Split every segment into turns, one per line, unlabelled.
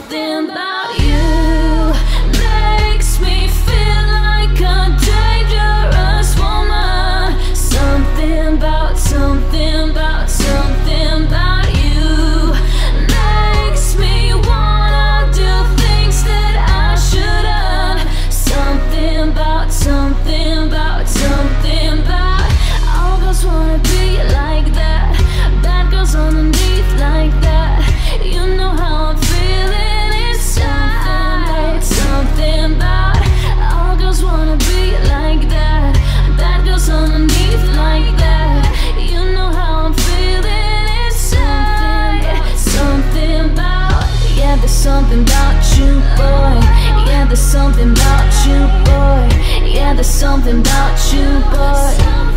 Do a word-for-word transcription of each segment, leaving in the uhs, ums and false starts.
something about you makes me feel like a dangerous woman. Something about, something about, something about you makes me wanna do things that I shouldn't. Something about, something about, something about. All girls wanna be like that. Bad girls underneath like that. You know how I'm feeling inside. Something about. All girls wanna be like that. Bad girls underneath like that. You know how I'm feeling inside. Something about. Yeah, there's something about you, boy. Yeah, there's something about you, boy. Yeah, there's something about you, boy.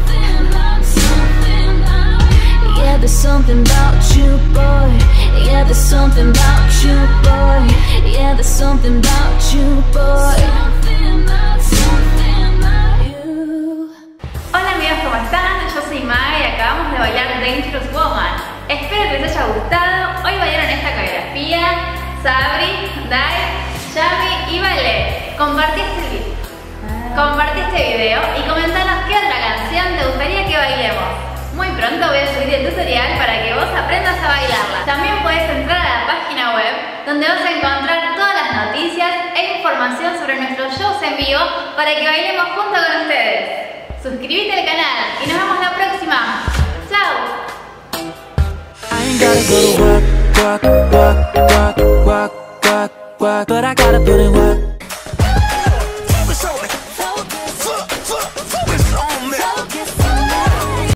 Yeah, there's something about you, boy. Yeah, there's something about you, boy. Yeah, there's something about you, boy.
Hola amigos, ¿cómo están? Yo soy Mae y acabamos de bailar Dangerous Woman. Espero que les haya gustado. Hoy bailaron esta coreografía Sabri, Dai, Yami y Vale. Compartí este video. Compartí este video y comentanos qué otra canción te gustaría que bailemos. Muy pronto voy a subir el tutorial para que vos aprendas a bailarla. También puedes entrar a la página web donde vas a encontrar todas las noticias e información sobre nuestros shows en vivo para que bailemos junto con ustedes. Suscríbete al canal y nos vemos la próxima. ¡Chao!
I ain't gotta go to work, work, work, work, work, work, work, but I gotta put in work.